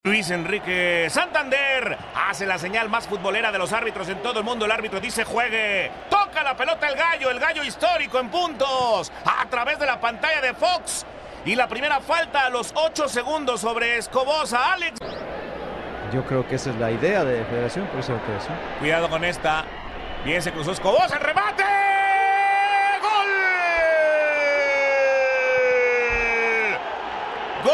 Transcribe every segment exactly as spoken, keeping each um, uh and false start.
Luis Enrique Santander hace la señal más futbolera de los árbitros en todo el mundo. El árbitro dice juegue. Toca la pelota el gallo, el gallo histórico en puntos a través de la pantalla de Fox. Y la primera falta a los ocho segundos sobre Escobosa. Alex. Yo creo que esa es la idea de Federación, por eso que eso. Cuidado con esta. Bien se cruzó Escobosa, el remate. ¡Gol! ¡Gol!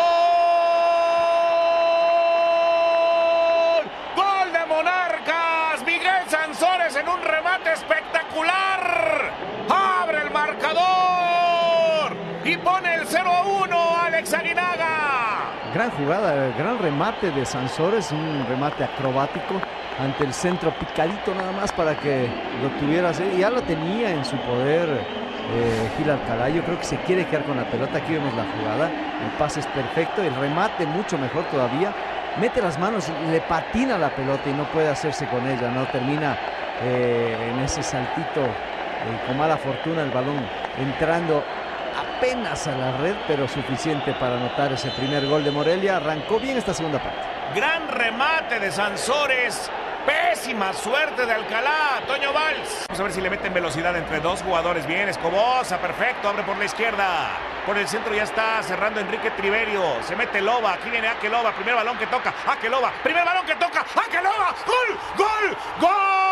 ¡Gol de Monarcas! Miguel Sansores en un remate espectacular. Abre el marcador y pone el cero a uno Alex Aguinaga. Gran jugada, gran remate de Sansores, un remate acrobático ante el centro picadito nada más para que lo tuviera así. Ya lo tenía en su poder eh, Gil Alcalá. Yo creo que se quiere quedar con la pelota. Aquí vemos la jugada, el pase es perfecto, el remate mucho mejor todavía. Mete las manos, le patina la pelota y no puede hacerse con ella, no termina eh, en ese saltito eh, con mala fortuna el balón entrando apenas a la red, pero suficiente para anotar ese primer gol de Morelia. Arrancó bien esta segunda parte. Gran remate de Sansores. Pésima suerte de Alcalá. Toño Valls. Vamos a ver si le meten velocidad entre dos jugadores. Bien, Escobosa, perfecto. Abre por la izquierda. Por el centro ya está cerrando Enrique Triverio. Se mete Loba. Aquí viene Akeloba. Primer balón que toca. Akeloba. Primer balón que toca. Akeloba. ¡Gol! ¡Gol! ¡Gol!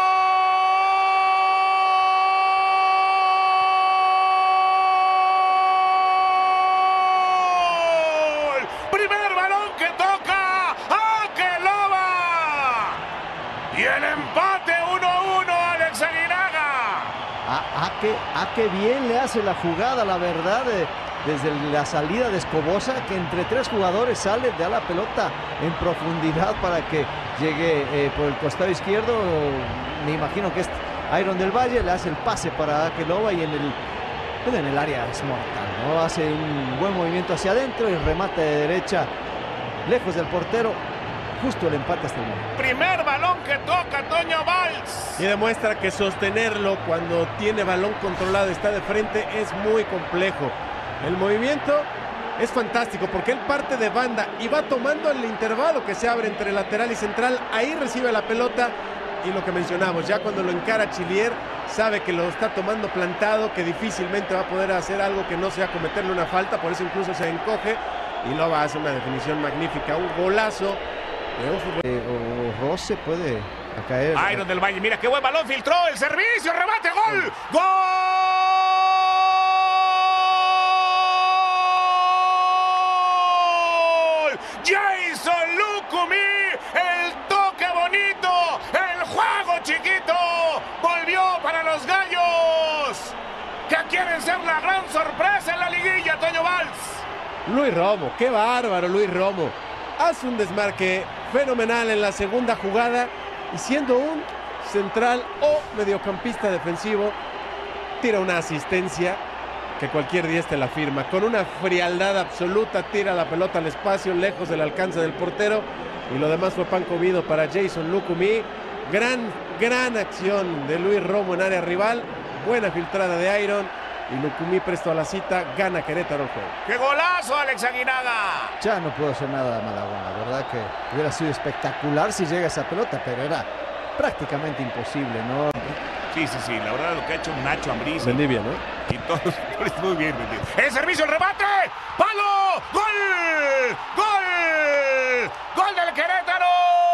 Y el empate uno a uno, Alex Aguinaga. A, a, que, a que bien le hace la jugada, la verdad, eh, desde la salida de Escobosa, que entre tres jugadores sale, da la pelota en profundidad para que llegue eh, por el costado izquierdo. Me imagino que es Iron del Valle, le hace el pase para Akeloba y en el, en el área es mortal, ¿no? Hace un buen movimiento hacia adentro y remate de derecha, lejos del portero. Justo el empate hasta el momento. Primer balón que toca Toño Valls. Y demuestra que sostenerlo cuando tiene balón controlado, está de frente, es muy complejo. El movimiento es fantástico porque él parte de banda y va tomando el intervalo que se abre entre lateral y central. Ahí recibe la pelota y lo que mencionamos, ya cuando lo encara Chilier, sabe que lo está tomando plantado, que difícilmente va a poder hacer algo que no sea cometerle una falta, por eso incluso se encoge y lo va a hacer una definición magnífica, un golazo. Eh, o Roce puede caer. Iron del Valle, mira qué buen balón, filtró el servicio, remate, gol, gol. Jason Lucumí, el toque bonito, el juego chiquito, volvió para los gallos, que quieren ser la gran sorpresa en la liguilla, Toño Valls. Luis Romo, qué bárbaro Luis Romo. Hace un desmarque fenomenal en la segunda jugada y siendo un central o mediocampista defensivo, tira una asistencia que cualquier día te la firma. Con una frialdad absoluta tira la pelota al espacio, lejos del alcance del portero y lo demás fue pan comido para Jason Lucumí. Gran, gran acción de Luis Romo en área rival, buena filtrada de Iron. Y Lucumí presto a la cita, gana Querétaro el juego. ¡Qué golazo, Alex Aguinaga! Ya no puedo hacer nada de Malagón, la verdad que hubiera sido espectacular si llega esa pelota, pero era prácticamente imposible, ¿no? Sí, sí, sí, la verdad lo que ha hecho Nacho Ambriz. Mendivia, ¿no? Y todos, muy bien, Mendivia. ¡El servicio, el remate! ¡Palo! ¡Gol! ¡Gol! ¡Gol del Querétaro!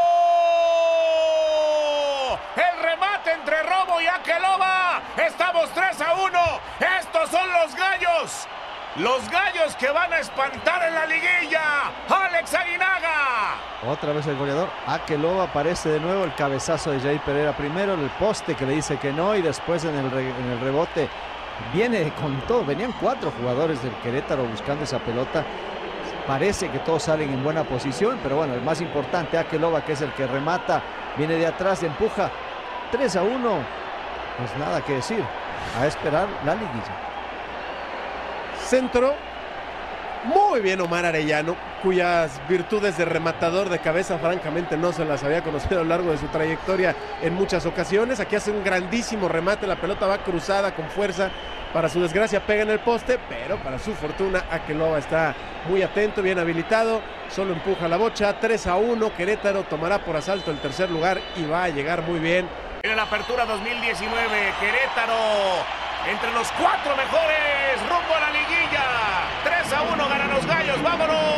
El remate entre Romo y Akeloba. Estamos tres a uno. Estos son los gallos. Los gallos que van a espantar en la liguilla. Alex Aguinaga. Otra vez el goleador. Akeloba aparece de nuevo. El cabezazo de Jair Pereira primero. El poste que le dice que no. Y después en el, re, en el rebote viene con todo. Venían cuatro jugadores del Querétaro buscando esa pelota. Parece que todos salen en buena posición. Pero bueno, el más importante, Akeloba, que es el que remata. Viene de atrás, empuja. tres a uno. Pues nada que decir. A esperar la liguilla. Centro. Muy bien Omar Arellano. cuyas virtudes de rematador de cabeza francamente no se las había conocido a lo largo de su trayectoria en muchas ocasiones. Aquí hace un grandísimo remate, la pelota va cruzada con fuerza, para su desgracia pega en el poste, pero para su fortuna Akeloba está muy atento, bien habilitado, solo empuja la bocha. Tres a uno, Querétaro tomará por asalto el tercer lugar y va a llegar muy bien. En la apertura dos mil diecinueve, Querétaro entre los cuatro mejores rumbo a la liguilla. tres a uno ganan los Gallos, vámonos.